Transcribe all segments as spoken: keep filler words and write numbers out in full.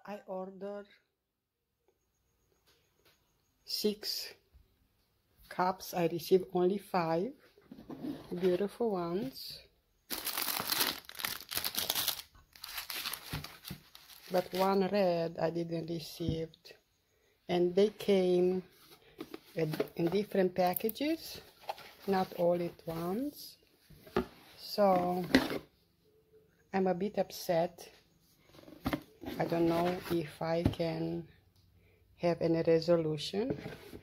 I ordered six cups. I received only five beautiful ones, but one red I didn't receive, and they came in different packages, not all at once. So I'm a bit upset. I don't know if I can have any resolution.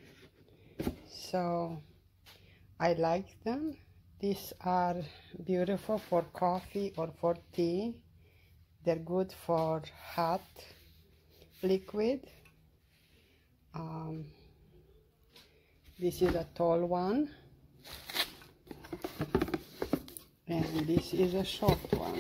So I like them. These are beautiful for coffee or for tea. They're good for hot liquid. Um, this is a tall one, and this is a short one.